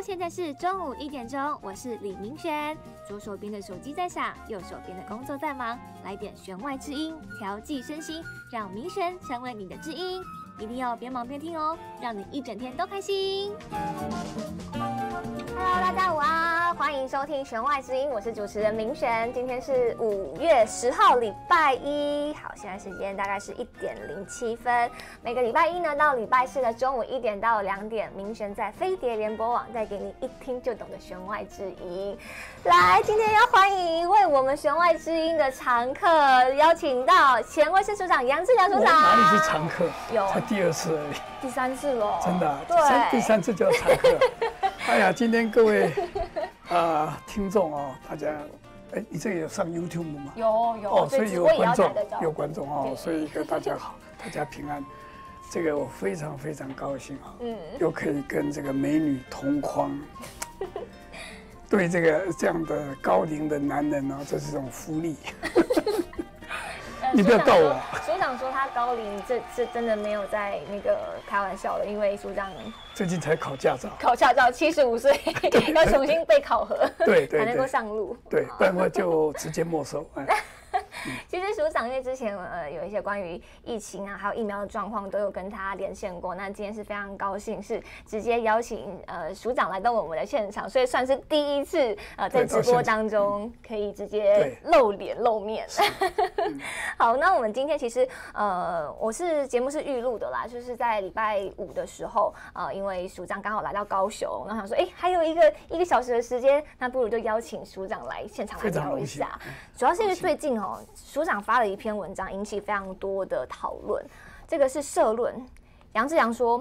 现在是中午1点钟，我是李明璇。左手边的手机在响，右手边的工作在忙，来点弦外之音，调剂身心，让明璇成为你的知音。一定要边忙边听哦，让你一整天都开心。Hello， 大家午安，欢迎收听弦外之音，我是主持人明璇。今天是5月10号，礼拜一。好，现在时间大概是1点07分。每个礼拜一呢到礼拜四的中午1点到2点，明璇在飞碟联播网带给你一听就懂的弦外之音。来，今天要欢迎为我们弦外之音的常客，邀请到前卫视署长杨志良署长。 哪里是常客？ 有才第2次而已。 第3次了。 真的、啊？ 对， 第3次叫常客。哎呀，今天各位听众哦，大家，哎，你这个有上 YouTube 吗？ 有哦，所以有观众哦，所以大家好，大家平安。这个我非常非常高兴啊，又可以跟这个美女同框。对这样的高龄的男人呢，这是一种福利。你不要告我。 署长说他高龄，这真的没有在那个开玩笑的，因为署长最近才考驾照 ，75岁要重新被考核， 对， 才能够上路。 对，不然的话就直接没收。 其实署长因为之前有一些关于疫情啊，还有疫苗的状况都有跟他连线过。那今天是非常高兴，是直接邀请署长来到我们的现场，所以算是第1次在直播当中可以直接露脸露面。好，那我们今天其实节目是预录的啦，就是在礼拜5的时候，因为署长刚好来到高雄，然后想说，还有一个小时的时间，那不如就邀请署长来现场来聊一下。主要是因为最近署长发了一篇文章，引起非常多的讨论。这个是社论，杨志良说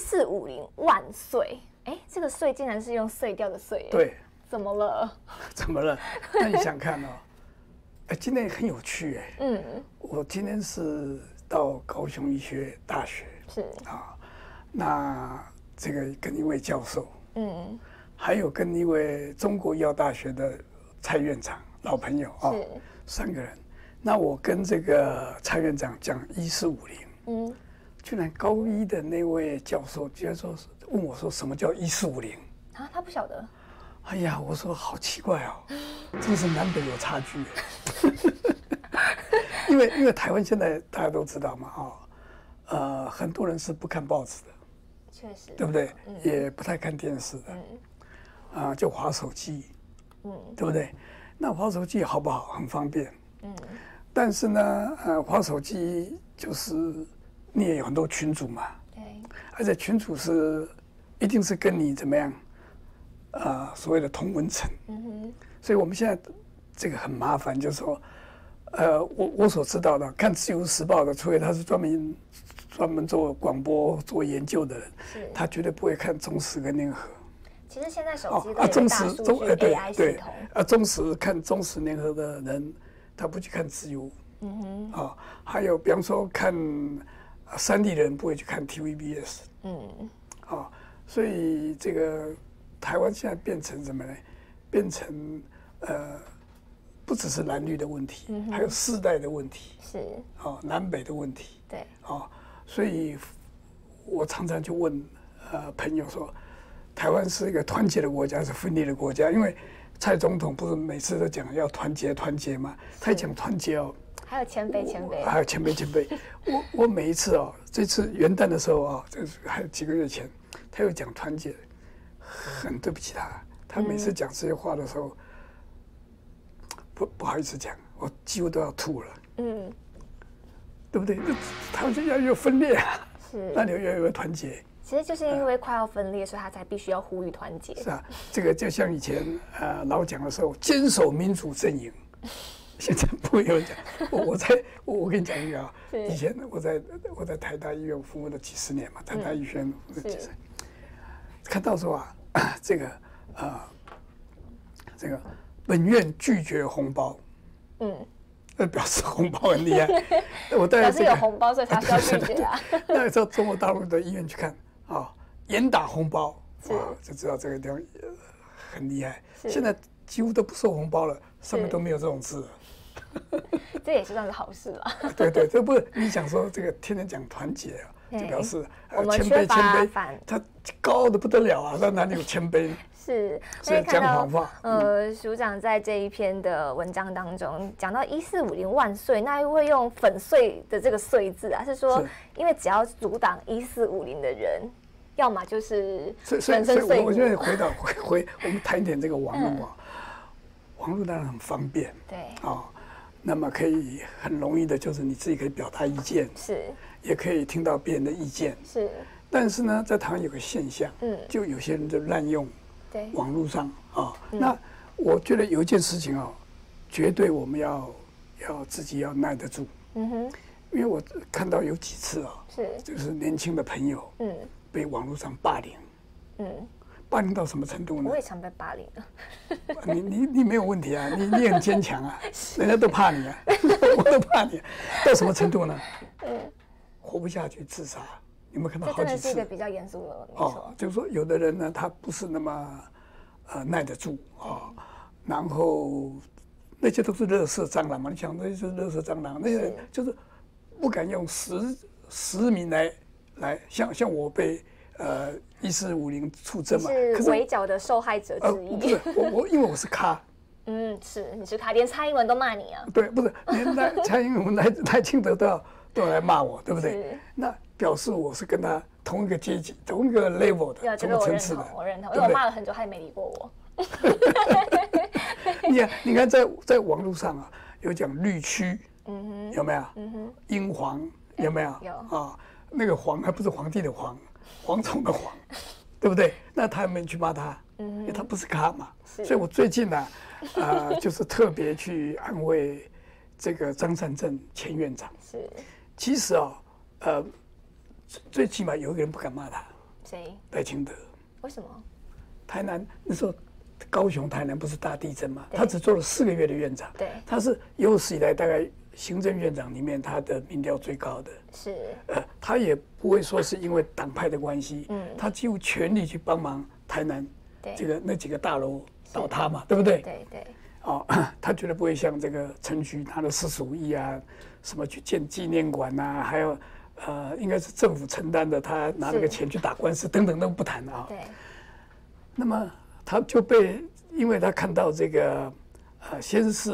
1450万岁，这个岁竟然是用碎掉的碎， 对， 怎么了？ 怎么了？那你想看哦，今天很有趣我今天是到高雄医学大学， 是那这个跟一位教授，还有跟一位中国医药大学的蔡院长，老朋友3个人。那我跟这个蔡院长讲1450，居然高一的那位教授居然问我说什么叫1450 啊？他不晓得。 哎呀，我说好奇怪哦，真是南北有差距。因为台湾现在大家都知道嘛，很多人是不看报纸的， 确实， 对不对？也不太看电视的，就滑手机，对不对？那滑手机好不好？很方便，但是呢，滑手机就是你也有很多群组嘛， 对， 而且群组一定是跟你怎么样，所谓的同温层，所以我们现在这个很麻烦，就是说，我所知道的，看《自由时报》的，除非他是专门做广播、做研究的人，他绝对不会看中时跟联合。 其实现在手机都有大数据 AI 系统， 中时看中时联合的人，他不去看自由，还有比方说看3立人不会去看 TVBS，所以这个台湾现在变成什么呢？变成不只是蓝绿的问题，还有世代的问题， 是南北的问题， 对， 所以我常常就问朋友说，台湾是一个团结的国家，是分裂的国家？因为蔡总统不是每次都讲要团结吗？他讲团结还有谦卑， 还有谦卑。我每一次这次元旦的时候就是还有几个月前，他又讲团结，很对不起他。他每次讲这些话的时候，不好意思讲，我几乎都要吐了。对不对？台湾现在又分裂那你又有团结。 其实就是因为快要分裂，所以他才必须要呼吁团结。 是啊，这个就像以前老讲的时候，坚守民主阵营。现在不会有人讲。我跟你讲一个以前我在台大医院服务了几10年嘛，台大医院服务了几10年，看到说这个本院拒绝红包，表示红包很厉害。 表示有红包，所以他需要拒绝啊。 那时候中国大陆的医院去看严打红包，就知道这个地方很厉害。现在几乎都不收红包了，上面都没有这种字了。 这也是算是好事了。 对，这不是你想说这个天天讲团结就表示我们谦缺乏卑，他高的不得了啊，他哪里有谦卑？ 是， 所以讲谎话。 署长在这一篇的文章当中讲到1450万岁，那又会用粉碎的这个岁字啊，是说因为只要阻挡1450的人，要么就是所以我现在回我们谈一点这个网络啊，网络当然很方便， 对啊，那么可以很容易的，就是你自己可以表达意见， 是， 也可以听到别人的意见， 是。 但是呢，在台湾有个现象，就有些人就滥用网络上啊。那我觉得有一件事情啊，绝对我们要自己要耐得住。因为我看到有几次啊，就是年轻的朋友，被网络上霸凌，霸凌到什么程度呢？ 我也常被霸凌的。 你没有问题啊，你很坚强啊，人家都怕你啊，我都怕你，到什么程度呢？活不下去自杀。有没有看到好几次？ 这真的是一个比较严肃的，没错。 就是说，有的人呢，他不是那么耐得住啊，然后那些都是垃圾蟑螂嘛，你想那些是垃圾蟑螂，那些就是不敢用实名来，像我被1450处证嘛， 是围剿的受害者之一。 不是我，因为我是咖。 是你是咖，连蔡英文都骂你啊？ 对，不是连蔡英文、赖清德都要来骂我，对不对？那表示我是跟他同一个阶级、同一个 level 的、同一个层次的。 我认同，因为我骂了很久，他也没理过我。 你看在网络上啊，有讲绿区，有没有？英皇有没有？ 有啊，那个皇还不是皇帝的皇，蝗虫的蝗，对不对？那他们去骂他，因为他不是咖嘛。所以我最近呢，就是特别去安慰这个张善政前院长。 是。 其实啊，最起码有一个人不敢骂他。 谁？ 赖清德。 为什么？ 台南那时候，高雄、台南不是大地震吗？他只做了4个月的院长。 对。 他是有史以来大概行政院长里面他的民调最高的。 是。 他也不会说是因为党派的关系，他几乎全力去帮忙台南那几个大楼倒塌嘛，对不对？ 对对。 他绝对不会像这个陈菊拿了45亿啊，什么去建纪念馆呐，还有应该是政府承担的，他拿那个钱去打官司等等都不谈啊。 对。 那么他就因为他看到这个先是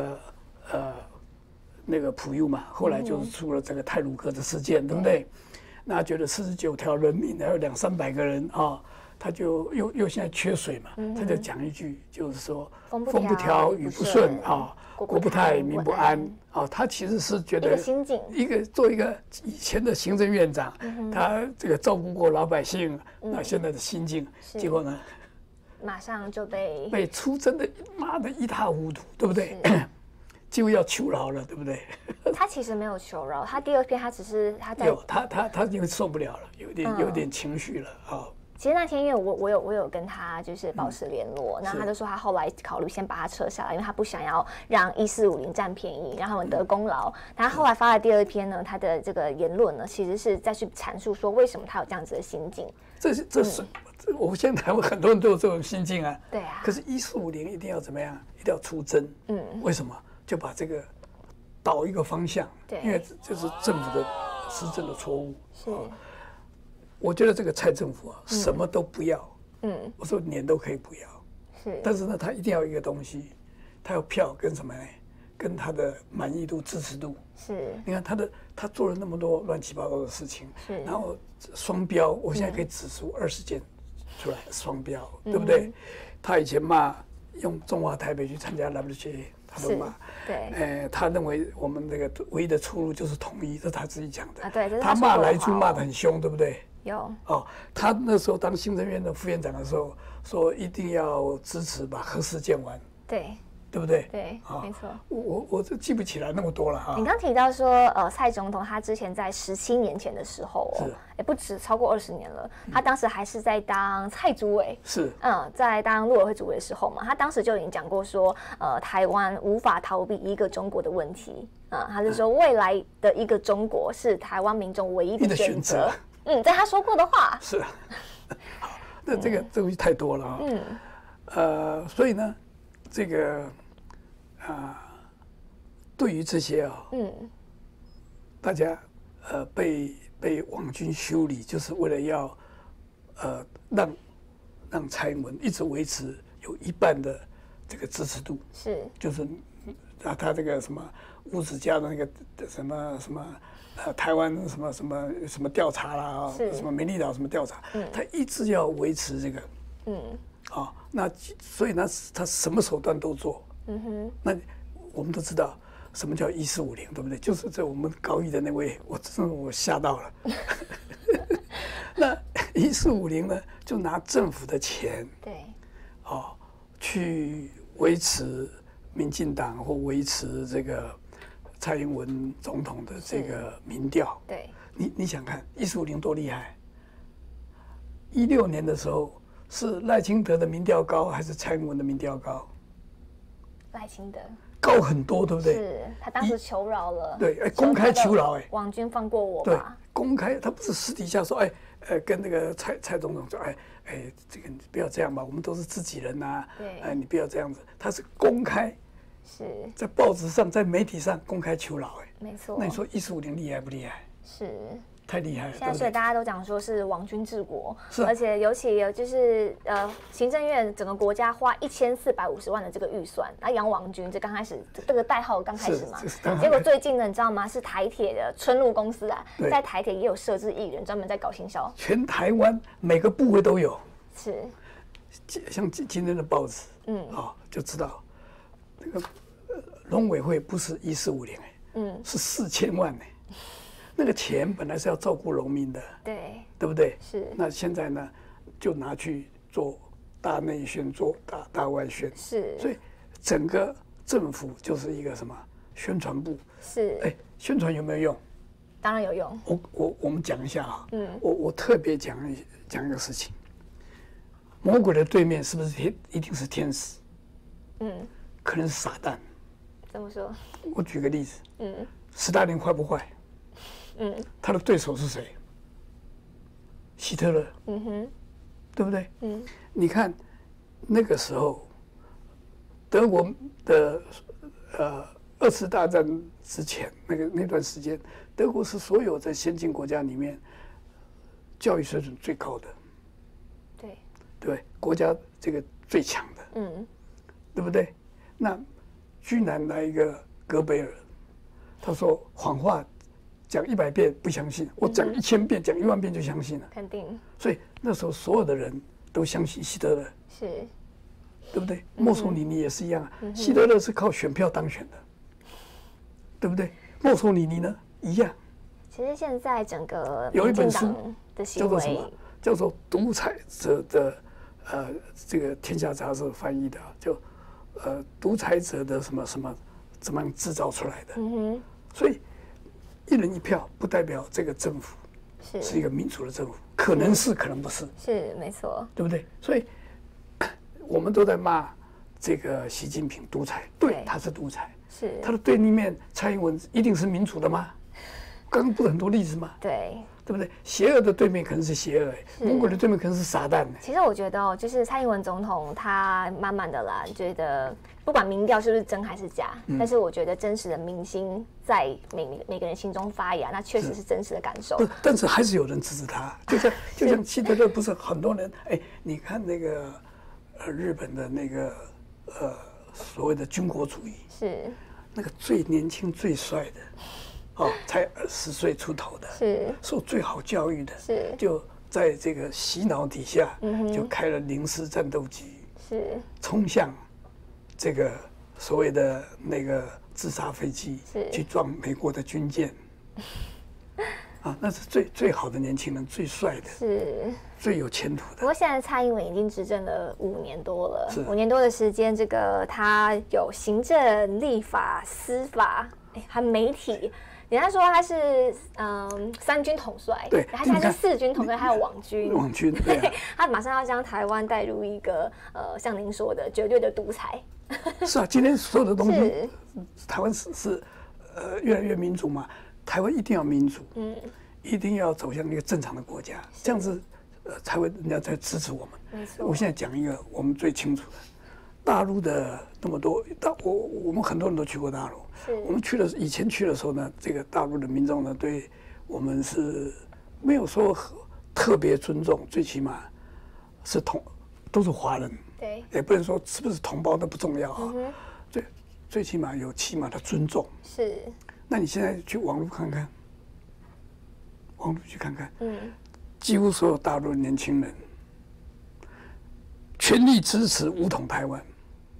那个普悠嘛，后来就是出了这个太鲁阁的事件，对不对？那觉得49条人命还有200-300个人啊。他就又现在缺水嘛，他就讲一句，就是说风不调雨不顺啊，国不泰民不安啊。他其实是觉得做一个以前的行政院长，他这个照顾过老百姓，那现在的心境，结果呢， 马上就被出征的骂得一塌糊涂，对不对？几乎要求饶了，对不对？ 他其实没有求饶，他第2篇他只是他因为受不了了，有点情绪了啊。 其实那天因为我有跟他就是保持联络，那他就说他后来考虑先把它撤下来，因为他不想要让1450占便宜，让他们得功劳。他后来发的第2篇呢，他的这个言论呢，其实是再去阐述说为什么他有这样子的心境。 这是我现在台湾很多人都有这种心境啊。 对啊。 可是1450一定要怎么样？一定要出征。为什么？就把这个导一个方向。对。因为这是政府的施政的错误。是。我觉得这个蔡政府啊，什么都不要。我说年都可以不要。是。但是呢，他一定要一个东西，他要票跟什么呢？跟他的满意度、支持度。是。你看他做了那么多乱七八糟的事情，然后双标，我现在可以指出20件出来，双标，对不对？他以前骂用中华台北去参加 WTA， 他都骂。对。他认为我们这个唯一的出路就是统一，这是他自己讲的。啊，对。他骂莱猪骂得很凶，对不对？ 有他那时候当行政院的副院长的时候，说一定要支持把核四建完，对不对？ 对，没错。 我这记不起来那么多了哈。 你刚提到说，蔡总统他之前在17年前的时候也不止超过20年了，他当时还是在当蔡主委，在当陆委会主委的时候嘛，他当时就已经讲过说，台湾无法逃避一个中国的问题，他就说未来的一个中国是台湾民众唯一的选择。在他说过的话是，好，那这个东西太多了啊，所以呢，这个对于这些大家被被网军修理，就是为了要让蔡英文一直维持有一半的这个支持度，就是他这个什么吴子嘉的那个什么台湾什么调查啦，什么美丽岛什么调查，他一直要维持这个，那所以呢，他什么手段都做，那我们都知道什么叫1450，对不对？就是在我们高一的那位，我吓到了。那1450呢，就拿政府的钱， 对， 去维持民进党或维持这个蔡英文总统的这个民调。 对， 你想看1450多厉害？16年的时候是赖清德的民调高，还是蔡英文的民调高？ 赖清德高很多，对不对？ 是他当时求饶了， 对，公开求饶， 网军放过我吧。 对，公开，他不是私底下说，跟那个蔡总统说，这个你不要这样吧，我们都是自己人呐，你不要这样子。他是公开，在报纸上，在媒体上公开求饶， 没错。 那你说1450厉害不厉害？ 是。 太厉害了！ 现在所以大家都讲说是网军治国， 是而且尤其有就是行政院整个国家花1450万的这个预算来养网军，这刚开始这个代号刚开始嘛，结果最近呢，你知道吗？是台铁的春鹿公司啊，在台铁也有设置艺人专门在搞行销， 全台湾每个部位都有。 是， 像今天的报纸，就知道那个农委会不是1450是4000万那个钱本来是要照顾农民的，对不对？ 是。 那现在呢，就拿去做大内宣，做大外宣。 是。 所以整个政府就是一个什么宣传部。 是。 宣传有没有用？ 当然有用。 我们讲一下啊。我特别讲一个事情。魔鬼的对面是不是一定是天使？可能是撒旦。 怎么说？ 我举个例子。斯大林坏不坏？他的对手是谁？希特勒，对不对？你看那个时候，德国的2次大战之前那段时间，德国是所有在先进国家里面教育水准最高的，对，国家这个最强的，对不对？那居然来一个戈贝尔，他说谎话。讲100遍不相信，我讲1000遍、讲10000遍就相信了。 肯定。 所以那时候所有的人都相信希特勒，对不对？墨索里尼也是一样啊。希特勒是靠选票当选的，对不对？墨索里尼呢，一样。 其实现在整个有一本书叫做什么？ 叫做《独裁者的》这个天下杂志翻译的，就独裁者的什么什么怎么样制造出来的。所以。一人一票不代表这个政府是一个民主的政府，可能是，可能不是， 是没错， 对不对？所以我们都在骂这个习近平独裁，对，他是独裁， 是他的对立面蔡英文一定是民主的吗？刚刚不是很多例子吗？ 对不对？邪恶的对面可能是邪恶，魔鬼的对面可能是撒旦。 其实我觉得就是蔡英文总统他慢慢的啦，觉得不管民调是不是真还是假，但是我觉得真实的民心在每个人心中发芽，那确实是真实的感受。 但是还是有人支持他，就像希特勒，不是很多人你看那个日本的那个所谓的军国主义， 是那个最年轻最帅的。才20岁出头的，受最好教育的，就在这个洗脑底下，就开了零式战斗机，冲向这个所谓的那个自杀飞机，去撞美国的军舰。那是最好的年轻人，最帅的，最有前途的。 不过现在蔡英文已经执政了5年多了，5年多的时间，这个他有行政、立法、司法，还媒体。人家说他是3军统帅， 对， 他现在是4军统帅，还有网军。 网军，对， 他马上要将台湾带入一个像您说的绝对的独裁。 是啊，今天所有的东西，台湾是越来越民主嘛，台湾一定要民主，一定要走向一个正常的国家，这样子才会人家才支持我们。 没错。 我现在讲一个我们最清楚的，大陆的那么多，我们很多人都去过大陆。我们以前去的时候呢，这个大陆的民众呢，对我们是没有说特别尊重，最起码是都是华人， 对， 也不能说是不是同胞都不重要啊，最起码有起码的尊重。 是。 那你现在去网络看看，网络去看看，几乎所有大陆的年轻人全力支持武统台湾。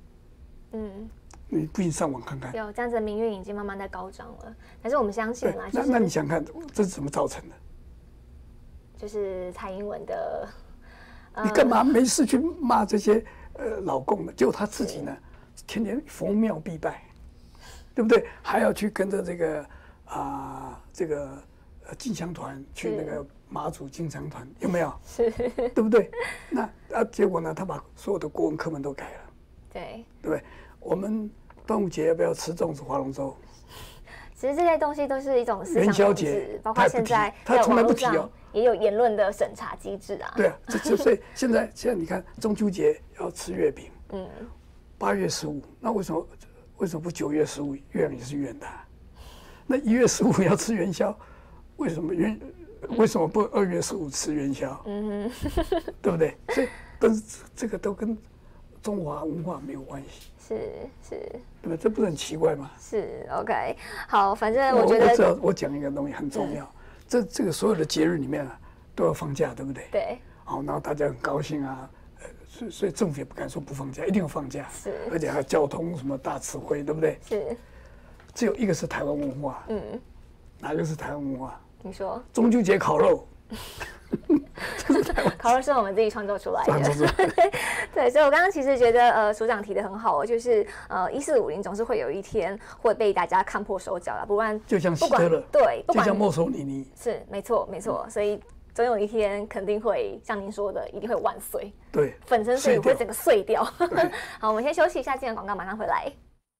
你不信上网看看， 有这样子的民运已经慢慢在高涨了。但是我们相信啦， 那你想看这是怎么造成的？ 就是蔡英文的， 你干嘛没事去骂这些老共呢？结果他自己呢，天天逢庙必拜，对不对？还要去跟着这个进香团去那个马祖进香团，有没有？ 是， 对不对？那结果呢？他把所有的国文课本都改了， 对不对？我们端午节要不要吃粽子、划龙舟？ 其实这些东西都是一种思想元宵控制节， 包括现在他从来不提哦，也有言论的审查机制啊。 对啊，所以现在你看中秋节要吃月饼，8月15，那为什么不9月15月亮也是圆的？那1月15要吃元宵，为什么不2月15吃元宵？对不对？所以但是这个都跟中华文化没有关系。 是， 对吧？这不是很奇怪吗？ 是 OK， 好，反正我觉得我讲一个东西很重要，这个所有的节日里面啊都要放假，对不对？ 对。 好，然后大家很高兴啊，所以政府也不敢说不放假，一定要放假。 是。 而且还有交通什么大指挥，对不对？ 是。 只有一个是台湾文化，哪个是台湾文化？ 你说。 中秋节烤肉。 烤肉是我们自己创作出来的，对，所以我刚刚其实觉得署长提的很好，就是1450总是会有一天会被大家看破手脚了，不管就像希特勒， 对， 就像墨索里尼， 是没错，所以总有一天肯定会像您说的，一定会万岁， 对， 粉身碎骨会整个碎掉。好，我们先休息一下，进完广告马上回来。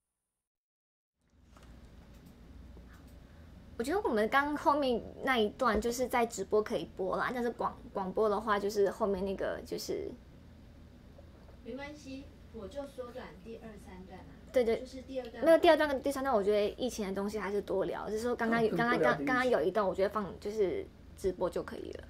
我觉得我们刚后面那一段就是在直播可以播啦，但是广播的话，就是后面那个就是没关系，我就缩短第2、3段啊。 对， 就是第2段。 那个第2段跟第3段，我觉得疫情的东西还是多聊，就是说刚刚有一段，我觉得放就是直播就可以了。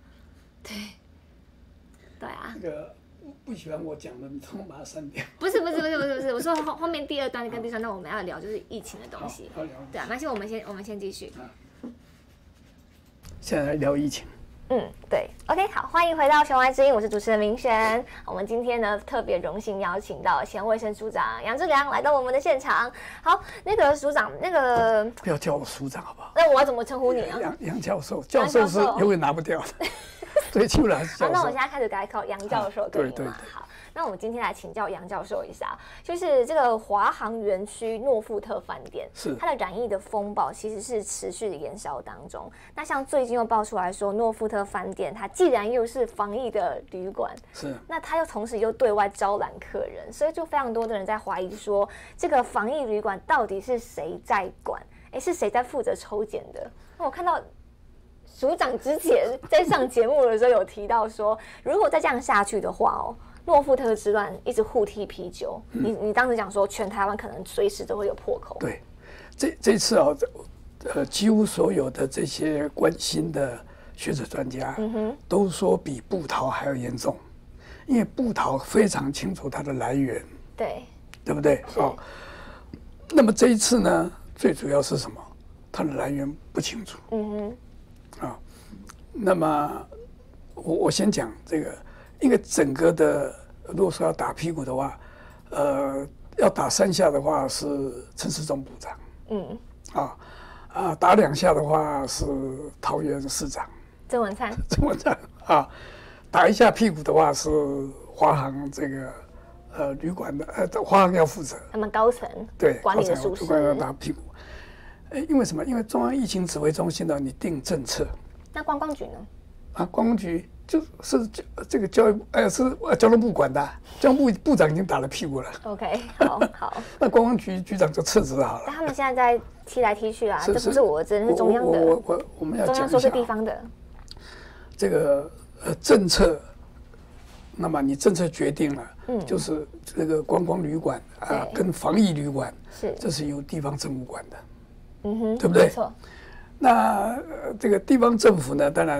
对啊。那个不喜欢我讲的，你通通把它删掉。 不是，我说后面第2段跟第3段我们要聊就是疫情的东西。对啊，那我们先继续。 现在来聊疫情。 对 ，OK， 好，欢迎回到弦外之音，我是主持人明璇。我们今天呢特别荣幸邀请到前卫生署长杨志良来到我们的现场。好，那个署长， 不要叫我署长好不好？ 那我要怎么称呼你啊？ 杨教授，教授是永远拿不掉的。最起码是教授。 那我现在开始改口杨教授，可以吗？好。那我们今天来请教杨教授一下，就是这个华航园区诺富特饭店，它的染疫的风暴其实是持续的延烧当中。那像最近又爆出来说，诺富特饭店它既然又是防疫的旅馆，那它又同时又对外招揽客人，所以就非常多的人在怀疑说，这个防疫旅馆到底是谁在管？是谁在负责抽检的？那我看到署长之前在上节目的时候有提到说，如果再这样下去的话诺富特之乱一直互踢啤酒，你当时讲说全台湾可能随时都会有破口。 对，这次几乎所有的这些关心的学者专家，都说比部桃还要严重，因为部桃非常清楚它的来源，对不对？那么这一次呢，最主要是什么？它的来源不清楚。那么我先讲这个。因为整个的，如果说要打屁股的话，要打3下的话是陈时中部长，打2下的话是桃园市长郑文灿啊，打1下屁股的话是华航这个旅馆的华航要负责， 他们高层对管理的疏失， 要打屁股。因为什么？因为中央疫情指挥中心呢，你定政策， 那观光局呢？ 观光局。就是这个教育是交通部管的，交通部部长已经打了屁股了。 OK， 好。 那观光局局长就撤职好了。 但他们现在在踢来踢去啊，这不是我的责任，是中央的。 我们要讲一下， 中央说是地方的。 这个政策，那么你政策决定了，就是这个观光旅馆跟防疫旅馆，这是由地方政府管的，对不对？ 没错。 那这个地方政府呢，当然。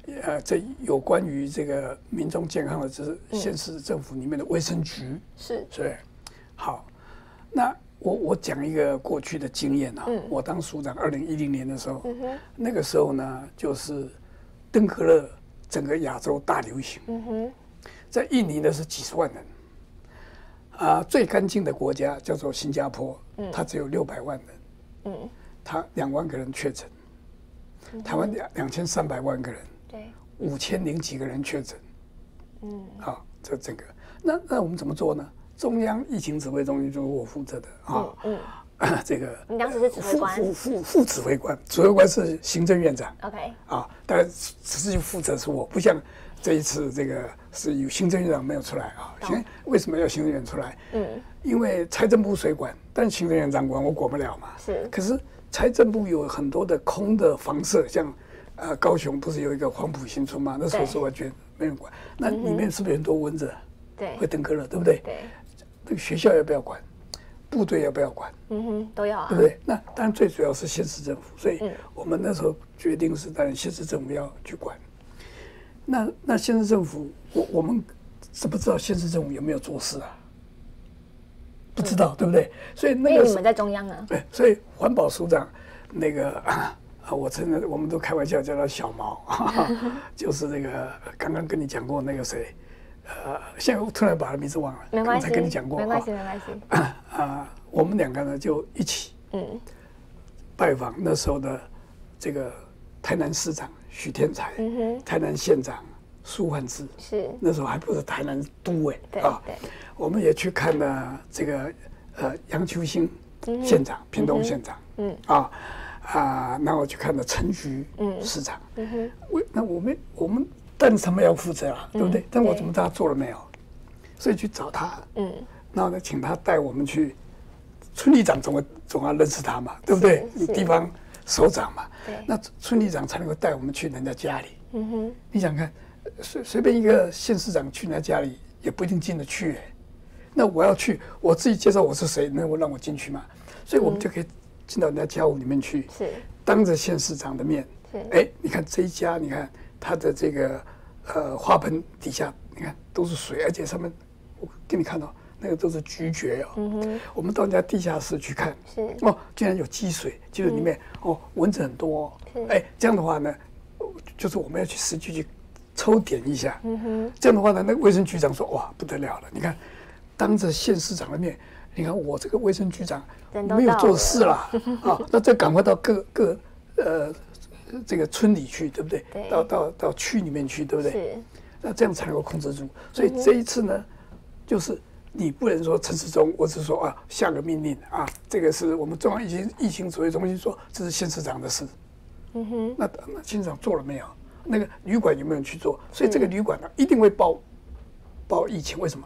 这有关于这个民众健康的，就是县市政府里面的卫生局， 是， 对，好，那我讲一个过去的经验啊，我当署长2010年的时候，那个时候呢，就是登革热整个亚洲大流行，在印尼呢是几十万人，最干净的国家叫做新加坡，它只有600万人，它2万个人确诊，台湾2300万个人， 对 ，5000几个人确诊，好，这整个，那我们怎么做呢？中央疫情指挥中心就是我负责的这个你当时是指挥官， 副指挥官，指挥官是行政院长。 OK， 当然实际负责是我，不像这一次这个是有行政院长没有出来啊。为什么要行政院出来？因为财政部谁管，但行政院长管，我管不了嘛。 是， 可是财政部有很多的空的房舍，像高雄不是有一个黄埔新村吗？那时候是完全没人管，那里面是不是很多蚊子？ 对， 会登革热，对不对？ 对。 这个学校要不要管？部队要不要管？ 都要啊， 对不对？那当然最主要是县市政府，所以我们那时候决定是，当然县市政府要去管。那县市政府，我们怎么知道县市政府有没有做事啊？不知道，对不对？所以那个因为你们在中央啊。 对，所以环保署长那个我承认，我们都开玩笑叫他小毛，就是那个刚刚跟你讲过那个谁。现在我突然把他名字忘了， 没关系， 刚才跟你讲过， 没关系，没关系。 我们2个呢就一起，拜访那时候的这个台南市长许天才，台南县长苏焕智， 是那时候还不是台南都委啊， 我们也去看了这个杨秋兴县长，屏东县长，然后去看了陈菊市长，那我们。但是他们要负责啊，对不对？但我怎么知道他做了没有？所以去找他，然后呢，请他带我们去。村里长总要认识他嘛，对不对？你地方首长嘛，那村里长才能够带我们去人家家里。你想看，随便一个县市长去人家家里也不一定进得去。那我要去，我自己介绍我是谁，那我让我进去嘛？所以我们就可以进到人家家屋里面去，当着县市长的面，你看这一家，你看。它的这个花盆底下，你看都是水，而且上面我给你看到那个都是菊蕨哦。我们到人家地下室去看，竟然有积水，积水里面蚊子很多。这样的话呢，就是我们要去实际去抽点一下。这样的话呢，那个卫生局长说：“哇，不得了了！你看，当着县市长的面，你看我这个卫生局长没有做事了那再赶快到各这个村里去，对不对？到区里面去，对不对？是。那这样才能够控制住。所以这一次呢，就是你不能说陈时中，我只是说下个命令这个是我们中央疫情指挥中心说这是县市长的事。那县市长做了没有？那个旅馆有没有人去做？所以这个旅馆呢，一定会报疫情。为什么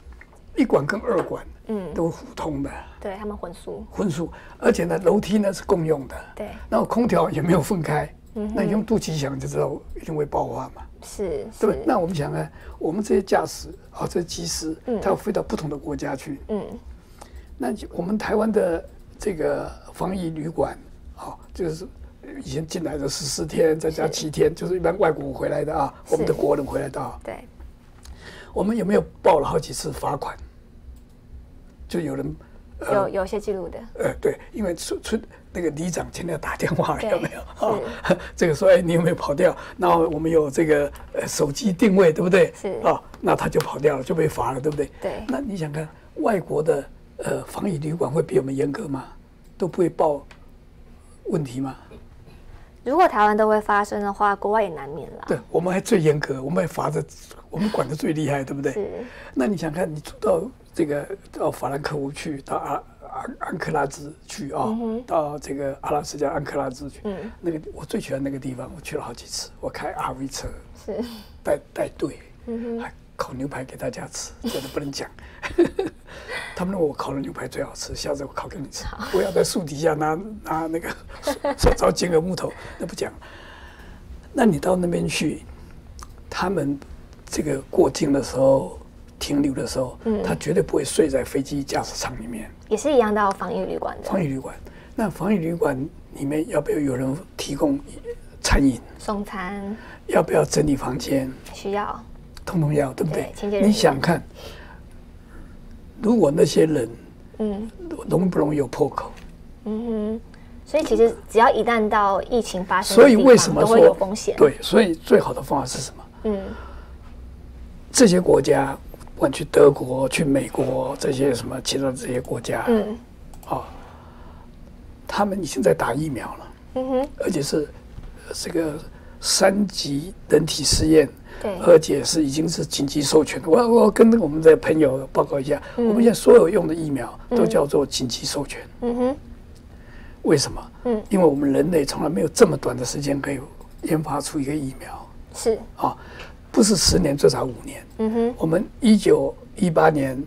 ？1馆跟2馆都互通的， 对他们混宿，而且呢楼梯呢是共用的， 对， 然后空调也没有分开，那你用肚脐想就知道一定会爆发嘛， 是， 对不对？那我们想呢，我们这些驾驶这些机师，他要飞到不同的国家去，那我们台湾的这个防疫旅馆，就是以前进来的14天，再加7天，就是一般外国回来的我们的国人回来的对， 我们有没有报了好几次罚款？就有人有些记录的， 对，因为村那个里长前天打电话了，有没有？这个说，你有没有跑掉？然后我们有这个手机定位，对不对？ 是那他就跑掉了，就被罚了，对不对？ 对。 那你想看外国的防疫旅馆会比我们严格吗？都不会报问题吗？ 如果台湾都会发生的话，国外也难免了。 对，我们还最严格，我们还罚的，我们管的最厉害，对不对？ 是。 那你想看，你住到这个到法兰克福去，到安克拉兹去到这个阿拉斯加安克拉兹去，那个我最喜欢那个地方，我去了好几次，我开 RV 车， 是带队，还烤牛排给大家吃，这都不能讲。他们认为我烤的牛排最好吃，下次我烤给你吃。我要在树底下拿那个手凿尖个木头，那不讲。那你到那边去，他们这个过境的时候。停留的时候，他绝对不会睡在飞机驾驶舱里面， 也是一样到防疫旅馆的。 防疫旅馆，那防疫旅馆里面要不要有人提供菜餐饮， 送餐要不要整理房间， 需要， 通通要，对不对？ 清洁人员你想看，如果那些人，容不容易有破口？ 所以其实只要一旦到疫情发生， 所以为什么都会有风险？ 对，所以最好的方法是什么？这些国家，不管去德国、去美国这些什么其他的这些国家，他们已经在打疫苗了，而且是这个3级人体试验，而且是已经是紧急授权的。我跟我们的朋友报告一下，我们现在所有用的疫苗都叫做紧急授权。为什么？因为我们人类从来没有这么短的时间可以研发出一个疫苗。 是啊，不是10年，最少5年。我们1918年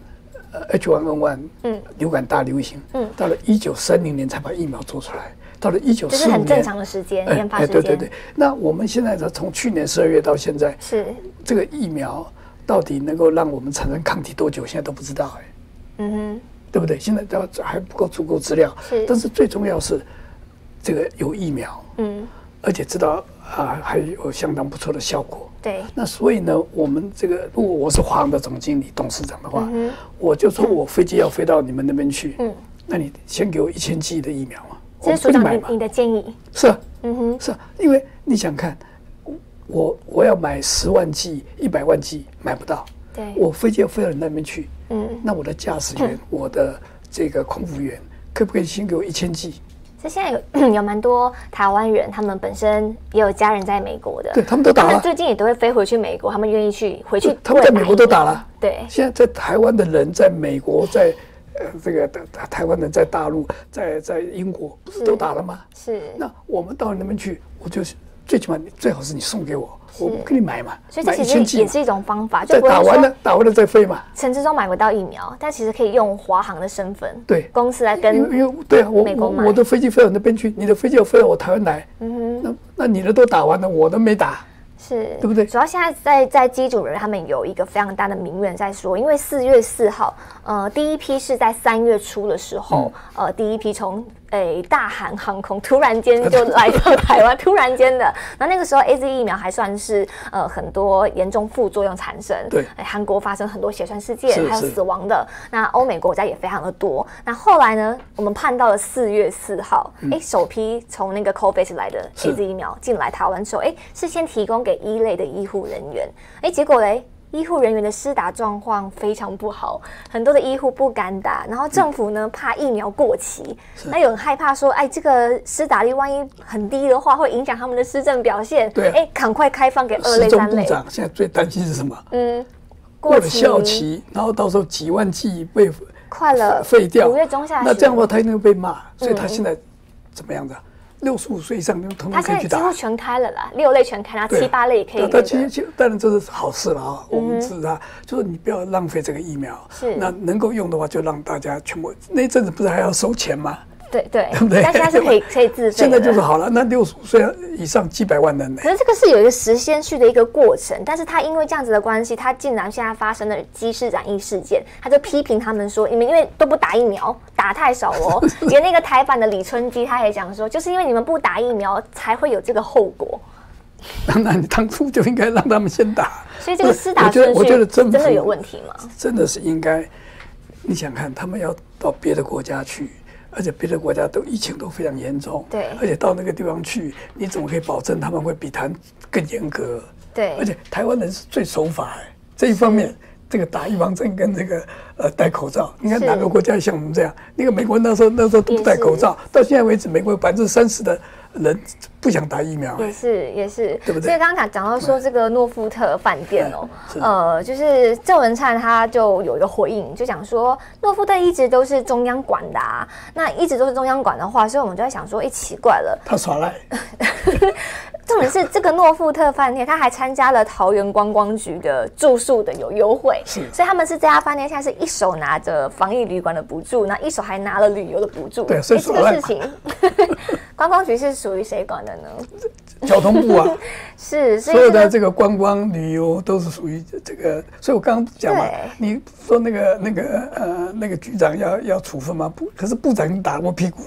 H1N1 流感大流行，到了1930年才把疫苗做出来，到了1945年， 这是很正常的时间，研发时间。 对。那我们现在从去年12月到现在， 是这个疫苗到底能够让我们产生抗体多久，现在都不知道对不对？现在还不够足够资料。但是最重要是这个有疫苗，而且知道还有相当不错的效果。 对。 那所以呢，我们这个如果我是华航的总经理、董事长的话，我就说我飞机要飞到你们那边去，那你先给我1000剂的疫苗嘛。 这是署长你的建议。 是啊，是啊，因为你想看，我要买10万剂、100万剂买不到。 对， 我飞机要飞到你那边去，那我的驾驶员、我的这个空服员，可不可以先给我1000剂？ 这现在有蛮多台湾人，他们本身也有家人在美国的， 对他们都打了， 他们最近也都会飞回去美国，他们愿意回去。 他们在美国都打了。 对， 现在在台湾的人在美国，在这个台湾人在大陆，在英国，不是都打了吗？ 是。 那我们到那边去，我就是最起码最好是你送给我。我给你买嘛， 所以这其实也是一种方法，就打完了再飞嘛。 陈志忠买不到疫苗，但其实可以用华航的身份， 对公司来跟因为对啊，我的飞机飞到那边去，你的飞机要飞到我台湾来，那你的都打完了，我的没打。 是， 对不对？ 主要现在在机组人他们有一个非常大的民怨在说，因为4月4号，第一批是在3月初的时候，第一批从大韩航空突然间就来到台湾，突然间的。那个时候 AZ 疫苗还算是很多严重副作用产生， 对， 韩国发生很多血栓事件，还有死亡的。那欧美国家也非常的多。那后来呢，我们盼到了4月4号，首批从那个 COVAX 来的 AZ 疫苗进来台湾之后，是先提供给1类的医护人员，结果嘞，医护人员的施打状况非常不好，很多的医护不敢打，然后政府呢怕疫苗过期，那有人害怕说，这个施打率万一很低的话，会影响他们的施政表现， 对， 赶快开放给2类、3类。 时中部长现在最担心是什么？过了效期，然后到时候几万剂被快了废掉 ，5月中下旬， 那这样的话他一定会被骂，所以他现在怎么样的？65岁以上通通可以去打， 他现在几乎全开了啦，6类全开，然后7、8类也可以。 当然这是好事了啊，我们支持他，就是你不要浪费这个疫苗。 是， 那能够用的话，就让大家全部。那一阵子不是还要收钱吗？ 对对对，但现在是可以自费。 现在就是好了，那65岁以上几百万人呢？ 可是这个是有一个时间序的一个过程，但是他因为这样子的关系，他竟然现在发生了机师染疫事件，他就批评他们说，你们因为都不打疫苗，打太少哦。连那个台版的李春基他也讲说，就是因为你们不打疫苗，才会有这个后果。 那你当初就应该让他们先打。 所以这个施打顺序，我觉得真的有问题吗？ 真的是应该，你想看，他们要到别的国家去。而且别的国家都疫情都非常严重， 对， 而且到那个地方去，你怎么可以保证他们会比台湾更严格？ 对， 而且台湾人是最守法这一方面，这个打预防针跟这个戴口罩，你看哪个国家像我们这样？那个美国那时候都不戴口罩，到现在为止，美国30%的人不想打疫苗， 也是， 对不对？ 所以刚刚讲到说这个诺富特饭店就是郑文灿他就有一个回应，就讲说诺富特一直都是中央管的啊，那一直都是中央管的话，所以我们就在想说，奇怪了， 他耍赖。 重点是这个诺富特饭店，他还参加了桃园观光局的住宿的有优惠，所以他们是这家饭店现在是一手拿着防疫旅馆的补助，那一手还拿了旅游的补助。 对，所以这个事情，观光局是属于谁管的呢？ 交通部啊， 是所有的这个观光旅游都是属于这个，所以我刚刚讲嘛，你说那个局长要处分吗？不，可是部长已经打过屁股了嘛。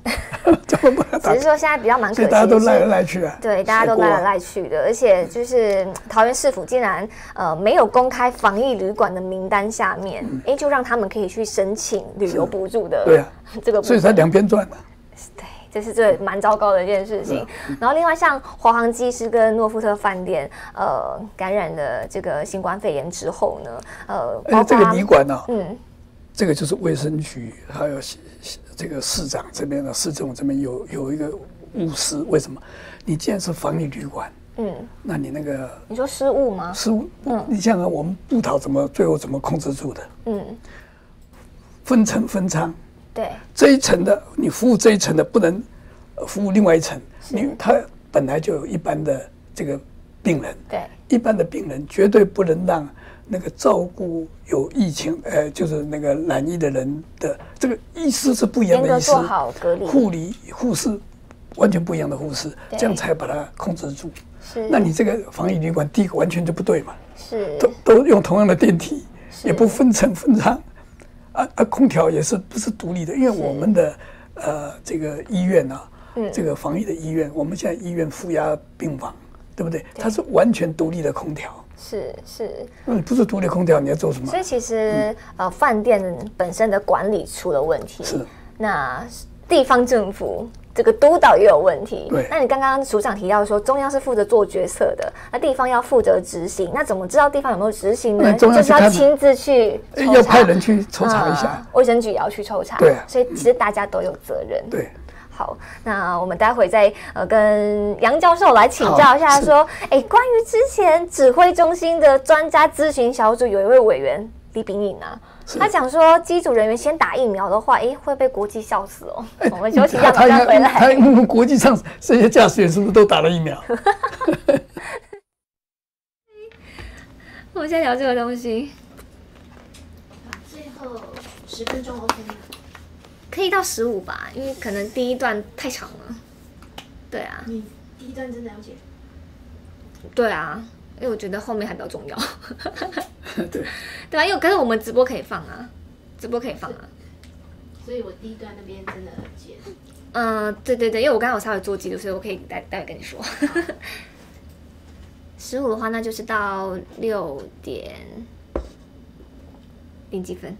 怎么不能打？ 只是说现在比较蛮可惜的是， 所以大家都赖来赖去啊。 对，大家都赖来赖去的，而且就是桃园市府竟然没有公开防疫旅馆的名单下面，就让他们可以去申请旅游补助的， 对啊， 这个部分， 所以才两边赚嘛。 对，这是最蛮糟糕的一件事情。然后另外像华航机师跟诺富特饭店，感染了这个新冠肺炎之后呢，包括这个旅馆呢， 嗯， 这个就是卫生局还有这个市长这边的市政府这边有一个误失，为什么？你既然是防疫旅馆，那你那个你说失误吗？ 失误，你想想我们布桃最后怎么控制住的？分层分仓。 对， 这一层的你服务这一层的不能服务另外一层，他本来就有一般的这个病人， 对， 一般的病人绝对不能让那个照顾有疫情，就是那个染疫的人的这个医师是不一样的医师， 做好隔离， 护士完全不一样的护士，这样才把它控制住。 是， 那你这个防疫旅馆第一个完全就不对嘛， 是， 都用同样的电梯，也不分层分仓。空调也是不是独立的？因为我们的这个医院啊，这个防疫的医院，我们现在医院负压病房，对不对？它是完全独立的空调。 是。 那你不是独立空调，你要做什么？ 所以其实饭店本身的管理出了问题。 是。 那地方政府这个督导也有问题。 对。 那你刚刚署长提到说，中央是负责做决策的，那地方要负责执行。那怎么知道地方有没有执行呢？就是要亲自去抽查， 要派人去抽查一下。 卫生局也要去抽查。 对啊。 所以其实大家都有责任。 对。 好，那我们待会再跟杨教授来请教一下，说，关于之前指挥中心的专家咨询小组，有一位委员李秉颖啊，他讲说，机组人员先打疫苗的话，会被国际笑死哦。我们休息一下，马上回来。 他国际上这些驾驶员是不是都打了疫苗？ 我们先聊这个东西。 最后10分钟 OK 吗？ 可以到15吧，因为可能第一段太长了。对啊。 你第一段真了解？ 对啊，因为我觉得后面还比较重要。 对。 对啊，因为可是我们直播可以放啊，直播可以放啊。 所以我第一段那边真的很接。 对，因为我刚刚有稍微做记录，所以我可以待会跟你说。15的话，那就是到6点0几分。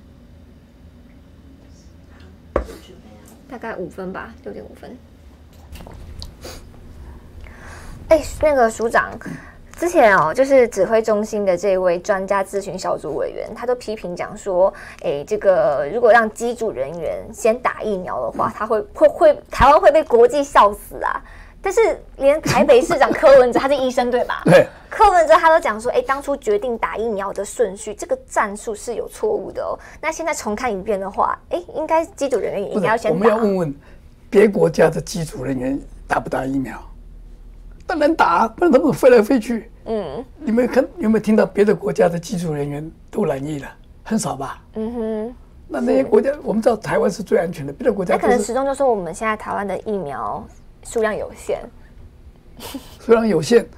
大概5分吧，6点5分。那个署长，之前就是指挥中心的这位专家咨询小组委员，他都批评讲说，这个如果让机组人员先打疫苗的话，他会台湾会被国际笑死啊。但是连台北市长柯文哲，他是医生对吧？ 对。 柯文哲他都讲说，当初决定打疫苗的顺序，这个战术是有错误的哦。那现在重看一遍的话，应该机组人员也应该要先打。 我们要问别国家的机组人员打不打疫苗？当然打，不然他们飞来飞去。你们有没有听到别的国家的机组人员都染疫了？很少吧？那些国家，我们知道台湾是最安全的，别的国家那可能始终就说我们现在台湾的疫苗数量有限。 数量有限，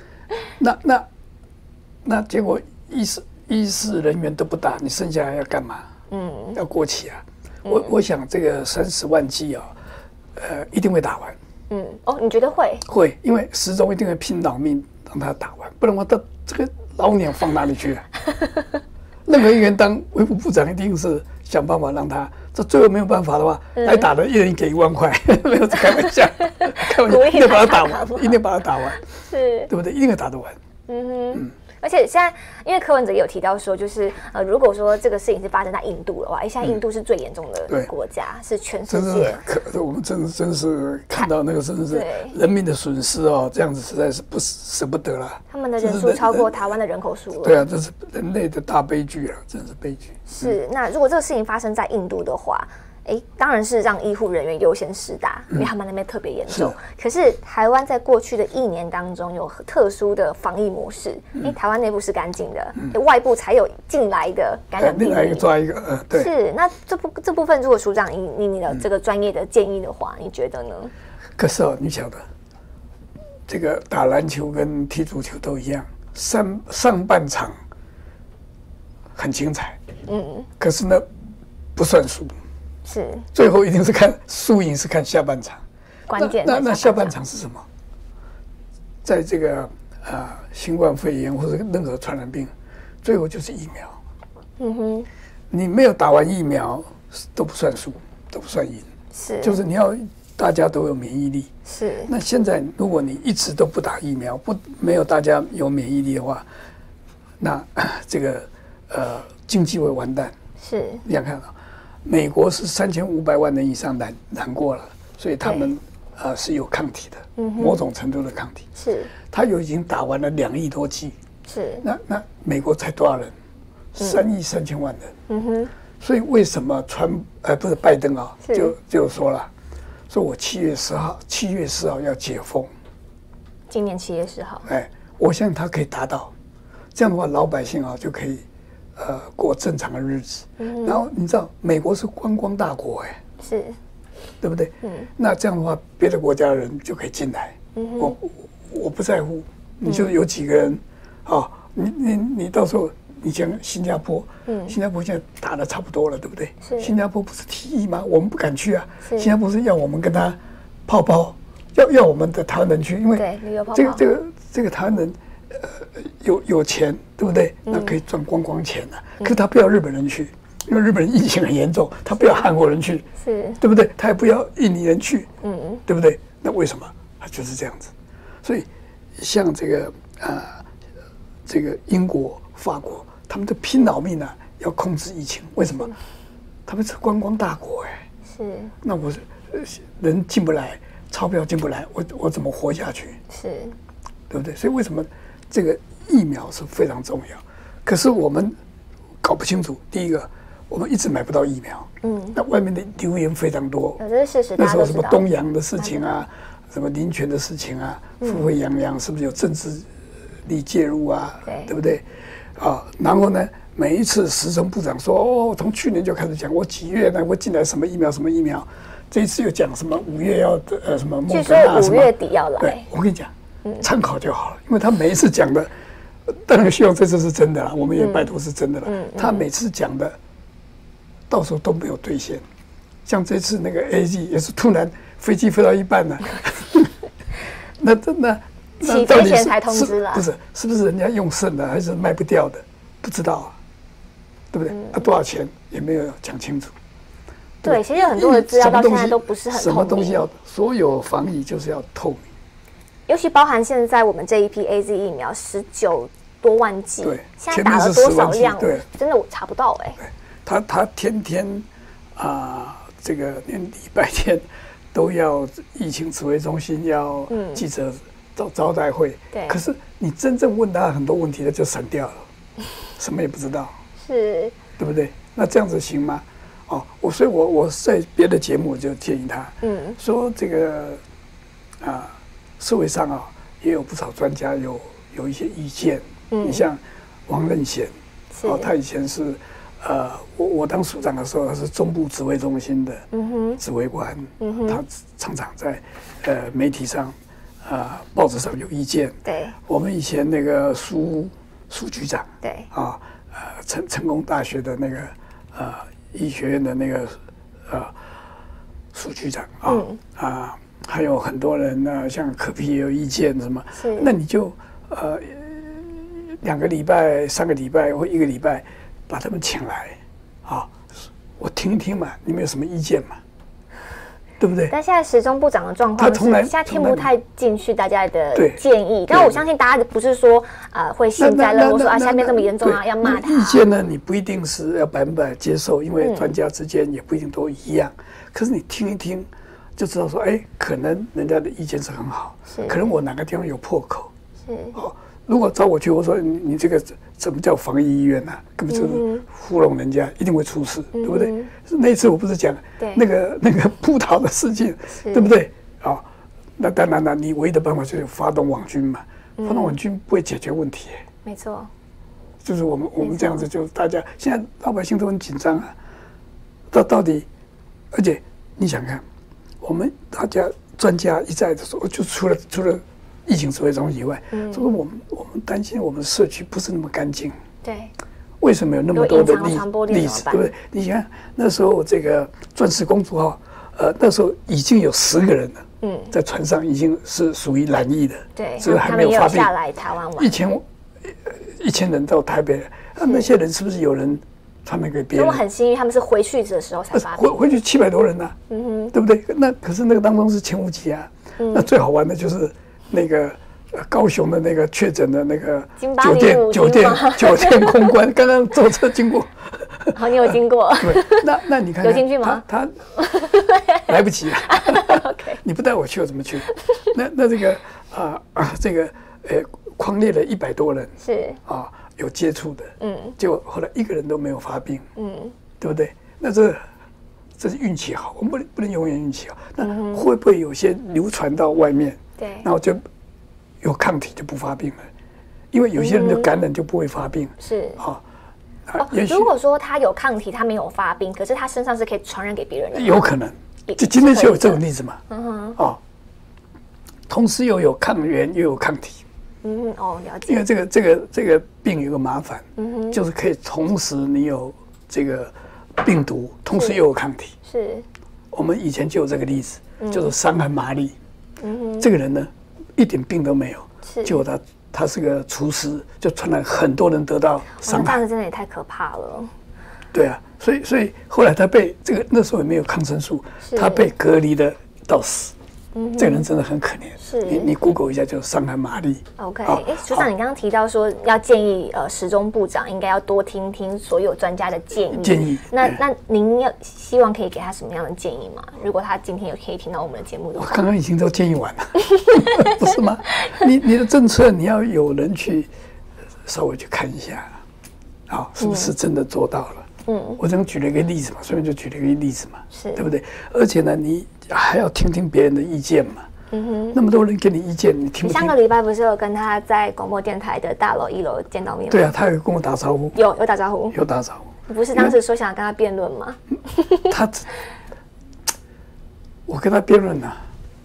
那结果医事人员都不打，你剩下来要干嘛？要过期啊！我想这个30万剂啊，一定会打完。 你觉得会？ 会，因为始终一定会拼老命让他打完，不然我到这个老鸟放哪里去啊？任何一个人当卫福部长，一定是想办法让他。这最后没有办法的话，来打的一人给1万块，没有开玩笑，一定把它打完，一定把它打完， 是， 对不对？一定会打得完。 而且现在，因为柯文哲也有提到说，就是如果说这个事情是发生在印度的话，现在印度是最严重的国家，是全世界。 我们真是看到那个真的是人民的损失哦，这样子实在是舍不得了。 他们的人数超过台湾的人口数了。 对啊，这是人类的大悲剧啊，真是悲剧。 是，那如果这个事情发生在印度的话，当然是让医护人员优先施打，因为他们那边特别严重。可是台湾在过去的1年当中有特殊的防疫模式，台湾内部是干净的，外部才有进来的感染病例。 抓一个，对。 是，那这部分如果署长你的这个专业的建议的话，你觉得呢？ 可是你晓得，这个打篮球跟踢足球都一样，上半场很精彩，可是呢不算输。 是， 最后一定是看输赢，是看下半场。 关键。 那下半场是什么？在这个新冠肺炎或者任何传染病，最后就是疫苗。 嗯哼， 你没有打完疫苗都不算输，都不算赢。 是， 就是你要大家都有免疫力。 是。 那现在如果你一直都不打疫苗，没有大家有免疫力的话，那这个经济会完蛋。 是。 你想看到，美国是3500万人以上染过了，所以他们是有抗体的，某种程度的抗体。 是。 他已经打完了2亿多剂。 是。 那美国才多少人？3亿3千万人。 嗯哼。 所以为什么不是拜登啊，就说了，说我7月4号要解封。 今年7月10号。 我相信他可以达到，这样的话老百姓啊就可以过正常的日子。然后你知道美国是观光大国是， 对不对？那这样的话别的国家的人就可以进来。我不在乎，你就有几个人啊，你到时候。你像新加坡，新加坡现在打得差不多了，对不对？新加坡不是提议吗？我们不敢去啊。新加坡是要我们跟他泡泡，要我们的台湾人去，因为这个台湾人有钱，对不对？那可以赚观光钱啊。可是他不要日本人去，因为日本人疫情很严重，他不要韩国人去，对不对？他也不要印尼人去，对不对？那为什么？他就是这样子。所以像这个英国、法国。他们都拼老命啊，要控制疫情。为什么？他们是观光大国是。 那我人进不来，钞票进不来，我怎么活下去？ 是。 对不对？所以为什么这个疫苗是非常重要？可是我们搞不清楚。第一个，我们一直买不到疫苗。那外面的流言非常多。 这是事实。 那时候什么东洋的事情啊，什么林权的事情啊，沸沸扬扬，是不是有政治力介入啊？对不对？然后呢，每一次时政部长说，从去年就开始讲，我几月呢，我进来什么疫苗，这一次又讲什么5月要什么莫德纳什么， 5月底要来。 对，我跟你讲，参考就好了，因为他每一次讲的，当然希望这次是真的啦，我们也拜托是真的了。他每次讲的，到时候都没有兑现，像这次那个 AZ 也是突然飞机飞到一半了，那起飞前才通知了， 是不是人家用剩的，还是卖不掉的？不知道啊，对不对？多少钱也没有讲清楚。 对，其实很多的资料到现在都不是很透明。 什么东西所有防疫就是要透明， 尤其包含现在我们这一批 AZ 疫苗19多万剂， 对， 现在打了多少量？ 对， 真的我查不到他天天这个连礼拜天都要疫情指挥中心要记者。招待会，可是你真正问他很多问题，他就闪掉了，什么也不知道， 对不对？那这样子行吗？所以我在别的节目就建议他，说这个社会上也有不少专家有一些意见，你像王任贤，他以前是我当署长的时候，他是中部指挥中心的指挥官，他常常在媒体上。报纸上有意见。 对， 我们以前那个苏局长， 对成功大学的那个医学院的那个苏局长还有很多人呢，像柯 P 也有意见什么，那你就2个礼拜、3个礼拜或1个礼拜把他们请来我听一听嘛，你们有什么意见嘛？对不对？ 但现在时中部长的状况是，现在听不太进去大家的建议。但我相信大家不是说会幸灾乐祸，说下面这么严重要骂他。 意见呢，你不一定是要100%接受，因为专家之间也不一定都一样。可是你听一听，就知道说，可能人家的意见是很好，可能我哪个地方有破口。如果找我去，我说你这个怎么叫防疫医院呢？根本就是糊弄人家，一定会出事，对不对？那一次我不是讲那个布桃的事情，对不对？那当然了，你唯一的办法就是发动网军嘛，发动网军不会解决问题。 没错， 就是我们这样子，就大家现在老百姓都很紧张啊。到底，而且你想看，我们大家专家一再的说，就除了疫情指挥中心以外，说我们担心我们社区不是那么干净。 对， 为什么有那么多的例子，对不对？你看那时候这个钻石公主那时候已经有10个人了， 在船上已经是属于染疫的， 对， 只是还他们也有没有发病。 下来台湾玩。 1000人到台北，那些人是不是有人传染给别所以我人？ 很幸运，他们是回去的时候才发病。 回去700多人呢，对不对？那可是那个当中是前无其啊。那最好玩的就是那个高雄的那个确诊的那个酒店公关，刚刚坐车经过。 好，你有经过？ 对，那你看有进去吗？ 他来不及了。 OK， 你不带我去，我怎么去？那这个这个匡列了100多人， 是有接触的，结果后来一个人都没有发病，对不对？那这是运气好，我们不能永远运气好。那会不会有些流传到外面？ 对， 然后就有抗体就不发病了，因为有些人的感染就不会发病， 是也许如果说他有抗体，他没有发病，可是他身上是可以传染给别人的， 有可能。就今天就有这种例子嘛，同时又有抗原又有抗体。 了解。 因为这个病有个麻烦，就是可以同时你有这个病毒，同时又有抗体。 是。 我们以前就有这个例子，就是伤寒麻痹。这个人呢，一点病都没有，结果他是个厨师，就传染很多人得到伤寒。 这样子真的也太可怕了。 对啊，所以后来他被那时候也没有抗生素，他被隔离的到死。这个人真的很可怜。 是， 你 Google 一下就伤寒麻痹。 OK，署长，你刚刚提到说要建议时中部长应该要多听听所有专家的建议。那您希望可以给他什么样的建议吗？如果他今天有可以听到我们的节目的话， 我刚刚已经都建议完了，不是吗？你的政策你要有人去稍微去看一下，是不是真的做到了？我这样举了一个例子嘛，顺便就举了一个例子嘛，对不对？而且呢，你还要听听别人的意见嘛。那么多人给你意见，你听不听？ 上个礼拜不是有跟他在广播电台的大楼1楼见到面吗？ 对啊，他有跟我打招呼。 有打招呼。 有打招呼。 你不是当时说想跟他辩论吗？ 我跟他辩论啊，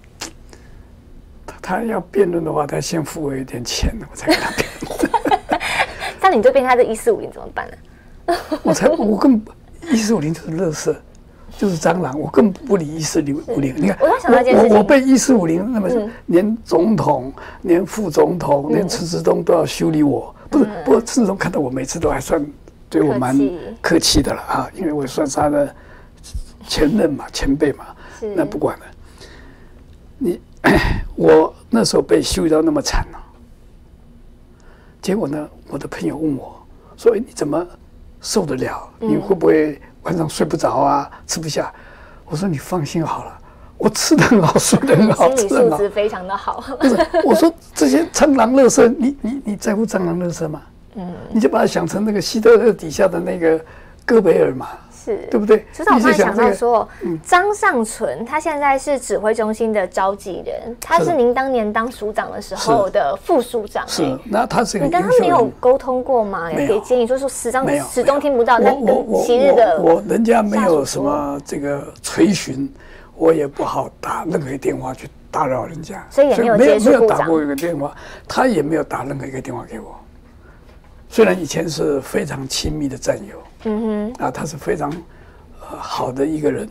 他要辩论的话，他先付我一点钱，我才跟他辩论。 那你就变他的1450怎么办呢？ 我根本1450就是垃圾，就是蟑螂，我根本不理1450。你看，我被1450，那么连总统、连副总统、连陈时中都要修理我，不过陈时中看到我每次都还算对我蛮客气的了啊，因为我算是他的前任嘛、前辈嘛，那不管了。我那时候被修理到那么惨了，结果呢，我的朋友问我说：“你怎么受得了？你会不会晚上睡不着啊，吃不下？”我说：“你放心好了，我吃得很好，睡得很好， 心理素质非常的好。” 不是，我说这些蟑螂垃圾，你在乎蟑螂垃圾吗？你就把它想成那个希特勒底下的那个戈贝尔嘛。是，对不对？ 署长，我突然想到说，张尚存他现在是指挥中心的召集人，他是您当年当署长的时候的副署长。 是，那他是你跟他没有沟通过吗？有给建议，就是说始终听不到。那跟昔日的人家没有什么这个垂询，我也不好打任何一个电话去打扰人家， 所以也没有接触部长， 没有打过一个电话，他也没有打任何一个电话给我。虽然以前是非常亲密的战友，他是非常好的一个人，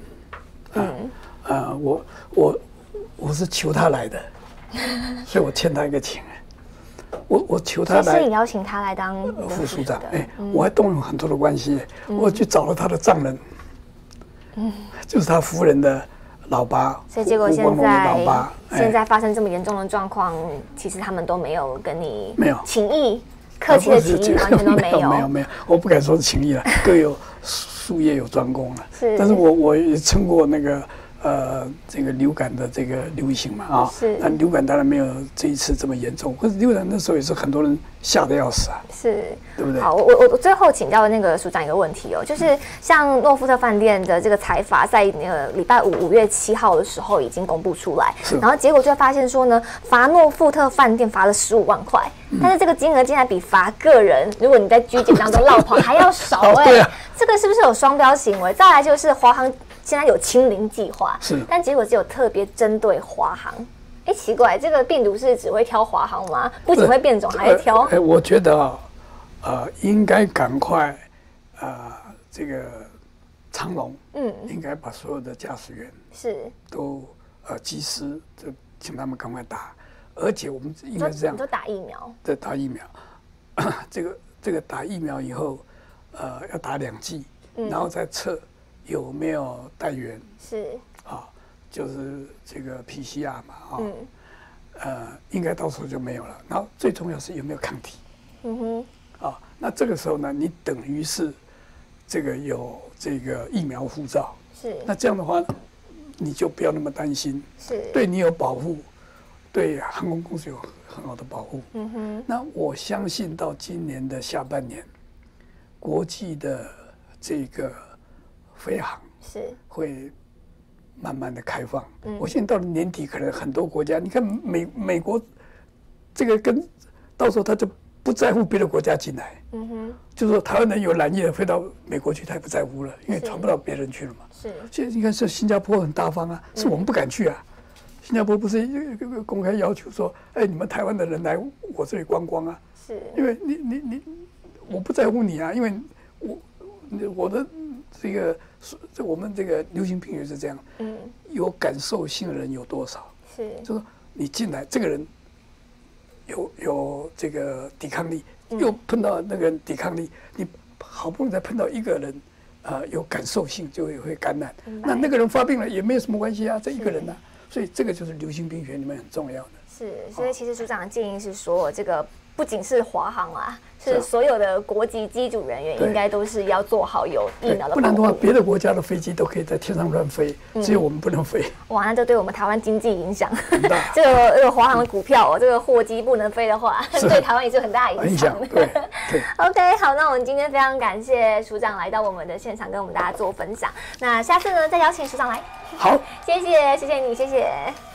我是求他来的，所以我欠他一个情。我求他来， 是邀请他来当副署长，我还动用很多的关系，我去找了他的丈人，就是他夫人的老爸， 所以结果现在发生这么严重的状况，其实他们都没有跟你情谊。客气的情谊完全都没有， 没有，我不敢说是情谊了，各有术业有专攻了。是，但是我也撑过那个这个流感的这个流行嘛啊，是。但流感当然没有这一次这么严重，可是流感那时候也是很多人吓得要死啊， 是， 对不对？ 好，我最后请教那个署长一个问题哦，就是像诺富特饭店的这个财阀，在那个礼拜5月7号的时候已经公布出来，然后结果就发现说呢，罚诺富特饭店罚了15万块。但是这个金额竟然比罚个人，如果你在居检当中落跑还要少这个是不是有双标行为？再来就是华航现在有清零计划，但结果只有特别针对华航。奇怪，这个病毒是只会挑华航吗？不仅会变种，还会挑？ 我觉得应该赶快这个长荣应该把所有的驾驶员都机师，就请他们赶快打。而且我们应该是这样， 就打疫苗， 对，打疫苗。这个打疫苗以后，要打2剂，然后再测有没有带源， 是啊，就是这个 PCR 嘛，应该到时候就没有了。然后最重要是有没有抗体，那这个时候呢，你等于是这个有这个疫苗护照， 是， 那这样的话，你就不要那么担心， 是， 对你有保护，对航空公司有很好的保护。那我相信到今年的下半年，国际的这个飞航是会慢慢的开放。我现在到了年底，可能很多国家，你看美国这个到时候他就不在乎别的国家进来。就是说台湾人有染疫的飞到美国去，他也不在乎了，因为传不到别人去了嘛。 是。 现在你看，是新加坡很大方啊，是我们不敢去啊。新加坡不是公开要求说，哎，你们台湾的人来我这里观光啊？是。因为我不在乎你啊，因为我的这个我们这个流行病学是这样，有感受性的人有多少？是。就说你进来，这个人有这个抵抗力，又碰到那个人抵抗力，你好不容易再碰到一个人，有感受性就会感染，那个人发病了也没有什么关系啊，这一个人呢。所以这个就是流行病学里面很重要的。是， 所以其实署长的建议是说，这个不仅是华航啊，是所有的国际机组人员应该都是要做好有疫苗的保护。 不然的话，别的国家的飞机都可以在天上乱飞，只有我们不能飞。 哇，那这对我们台湾经济影响很大。这个华航的股票，这个货机不能飞的话，对台湾也是很大影响。 对。 OK， 好，那我们今天非常感谢署长来到我们的现场，跟我们大家做分享。那下次呢，再邀请署长来。 好， 谢谢你，谢谢。